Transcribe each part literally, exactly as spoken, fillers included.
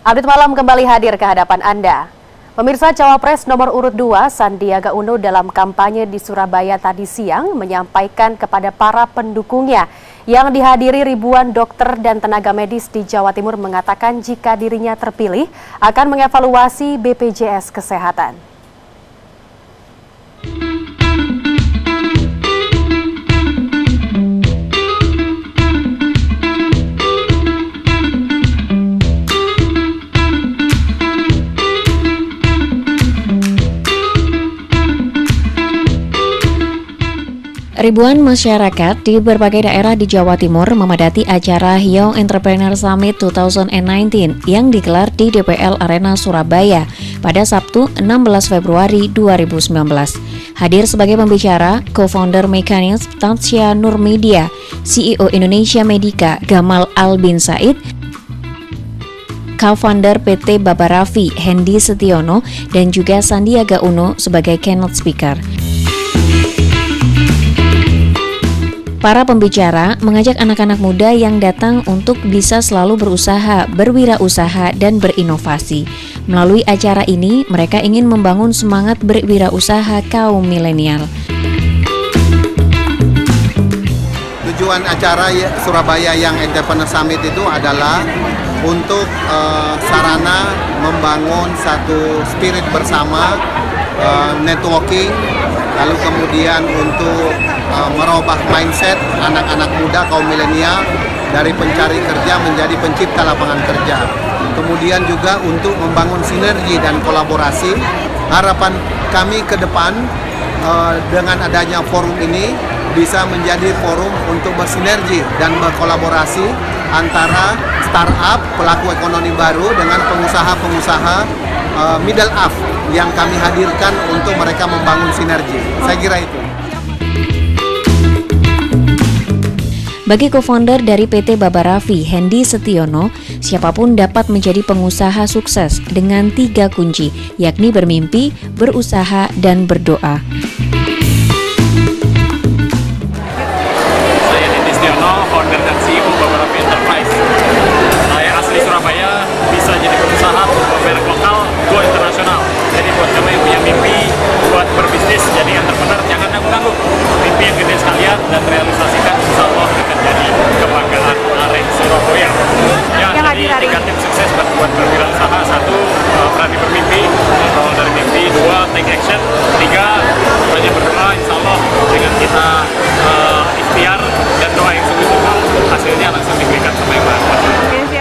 Update malam kembali hadir ke hadapan Anda. Pemirsa, Cawapres nomor urut dua Sandiaga Uno dalam kampanye di Surabaya tadi siang menyampaikan kepada para pendukungnya yang dihadiri ribuan dokter dan tenaga medis di Jawa Timur mengatakan jika dirinya terpilih akan mengevaluasi B P J S Kesehatan. Ribuan masyarakat di berbagai daerah di Jawa Timur memadati acara Young Entrepreneur Summit dua ribu sembilan belas yang digelar di D P L Arena Surabaya pada Sabtu enam belas Februari dua ribu sembilan belas. Hadir sebagai pembicara, co-founder Mekanis Tansya Nurmedia, C E O Indonesia Medica Gamal Albin Said, co-founder P T Babarafi Hendy Setiono, dan juga Sandiaga Uno sebagai keynote speaker. Para pembicara mengajak anak-anak muda yang datang untuk bisa selalu berusaha, berwirausaha, dan berinovasi. Melalui acara ini, mereka ingin membangun semangat berwirausaha kaum milenial. Tujuan acara Surabaya Young Entrepreneur Summit itu adalah untuk uh, sarana membangun satu spirit bersama, uh, networking, lalu kemudian untuk uh, merubah mindset anak-anak muda kaum milenial dari pencari kerja menjadi pencipta lapangan kerja. Kemudian juga untuk membangun sinergi dan kolaborasi. Harapan kami ke depan uh, dengan adanya forum ini bisa menjadi forum untuk bersinergi dan berkolaborasi antara startup, pelaku ekonomi baru dengan pengusaha-pengusaha uh, middle up yang kami hadirkan untuk mereka membangun sinergi. Saya kira itu. Bagi co-founder dari P T Babarafi, Hendy Setiono, siapapun dapat menjadi pengusaha sukses dengan tiga kunci, yakni bermimpi, berusaha, dan berdoa. Saya Hendy Setiono, founder dan C E O Babarafi Enterprise. Saya asli Surabaya, bisa jadi pengusaha, merek lokal, go internasional. Jadi buat kamu yang punya mimpi, buat berbisnis, jadi entrepreneur, jangan nanggung-nanggung. Mimpi yang gede sekalian dan realisasikan, insya Allah akan jadi kebanggaan arek Surabaya. Ya, jadi tiga tips sukses buat berwirausaha. Satu, berani bermimpi, berawal dari mimpi. Dua, take action. Tiga, banyak berdoa, insya Allah dengan kita uh, ikhtiar dan doa yang sungguh-sungguh, hasilnya langsung diberikan sama Yang Maha Kuasa.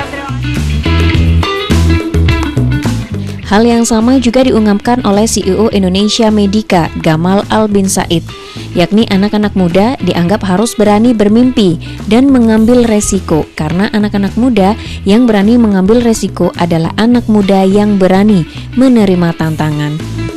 Hal yang sama juga diungkapkan oleh C E O Indonesia Medica Gamal Albin Said, yakni anak-anak muda dianggap harus berani bermimpi dan mengambil resiko, karena anak-anak muda yang berani mengambil resiko adalah anak muda yang berani menerima tantangan.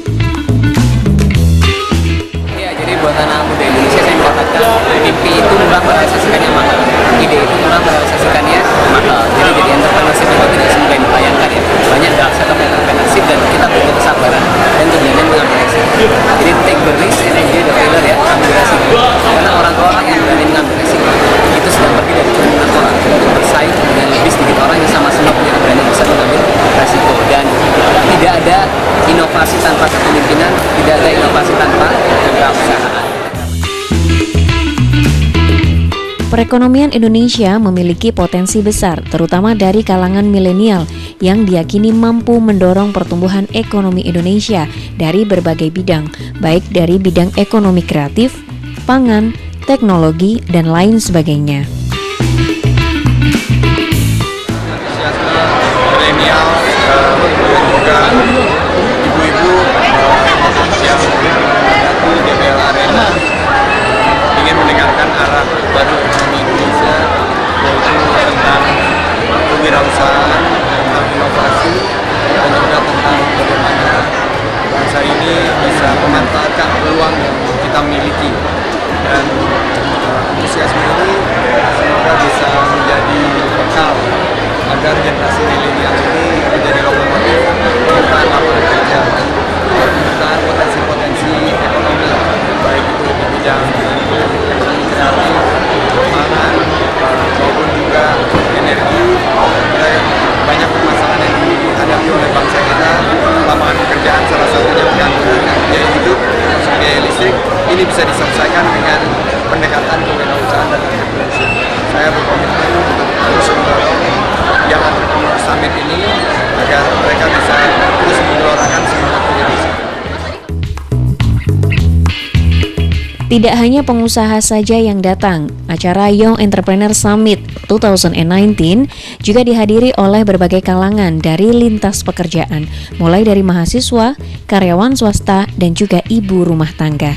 Ya, jadi buat anak muda Indonesia saya mengatakan mimpi itu murah, merealisasikannya mahal, ide itu murah, merealisasikannya mahal. Jadi jadi entrepreneurship itu tidak semudah yang dibayangkan ya. Banyak setup entrepreneurship dan kita butuh kesabaran dan keberanian mengambil resiko. Jadi take the risk and enjoy the failure ya, ambil resiko. Karena orang-orang yang berani mengambil resiko itu sedang pergi dari kerumunan orang untuk bersaing dengan lebih sedikit orang yang sama-sama punya keberanian bisa mengambil resiko. Dan tidak ada inovasi tanpa kepemimpinan, tidak ada inovasi tanpa kewirausahaan. Perekonomian Indonesia memiliki potensi besar, terutama dari kalangan milenial yang diyakini mampu mendorong pertumbuhan ekonomi Indonesia dari berbagai bidang, baik dari bidang ekonomi kreatif, pangan, teknologi, dan lain sebagainya. Antusiasme milenial dan juga ibu-ibu yang di D P L Arena ingin mendengarkan arah baru ekonomi Indonesia, yaitu tentang kewirausahaan, tentang inovasi, dan juga tentang bagaimana bangsa ini bisa memanfaatkan peluang yang kita miliki. Dan antusiasme ini semoga bisa menjadi bekal agar generasi milenial ini menjadi lokomotif pembukaan lapangan kerja, pembukaan potensi-potensi ekonomi, baik itu di bidang ekonomi kreatif, pangan, maupun juga energi. Banyak permasalahan yang satunya kan biaya hidup, biaya listrik, ini bisa diselesaikan dengan pendekatan kewirausahaan dan entrepreneurship. Saya berkomitmen untuk terus mendorong Young Entrepreneur Summit ini agar mereka bisa terus menggelorakan semangat kewirausahaan. Tidak hanya pengusaha saja yang datang, acara Young Entrepreneur Summit dua ribu sembilan belas juga dihadiri oleh berbagai kalangan dari lintas pekerjaan, mulai dari mahasiswa, karyawan swasta, dan juga ibu rumah tangga.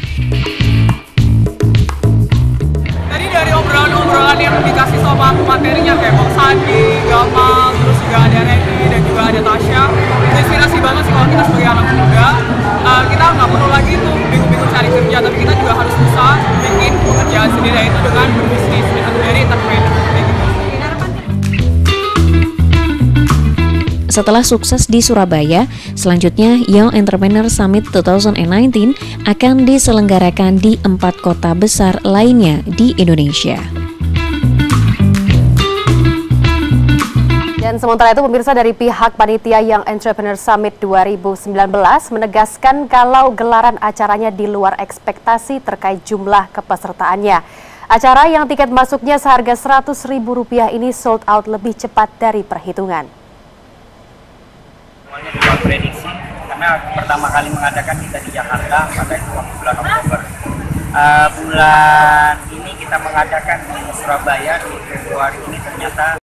Tadi dari obrolan-obrolan yang dikasih sama materinya kayak Bang Sandi, Gamal, terus juga ada Reni dan juga ada Tasya, inspirasi banget sih kalau kita sebagai anak muda. Uh, kita nggak perlu lagi tuh bingung-bingung cari kerja, tapi kita juga harus bisa bikin pekerjaan sendiri, yaitu dengan berbisnis, menjadi entrepreneur. Setelah sukses di Surabaya, selanjutnya Young Entrepreneur Summit dua ribu sembilan belas akan diselenggarakan di empat kota besar lainnya di Indonesia. Dan sementara itu pemirsa, dari pihak panitia Young Entrepreneur Summit dua ribu sembilan belas menegaskan kalau gelaran acaranya di luar ekspektasi terkait jumlah kepesertaannya. Acara yang tiket masuknya seharga seratus ribu rupiah ini sold out lebih cepat dari perhitungan. Semuanya kita prediksi karena pertama kali mengadakan kita di Jakarta pada bulan Oktober. Uh, bulan ini kita mengadakan di Surabaya di Februari ini ternyata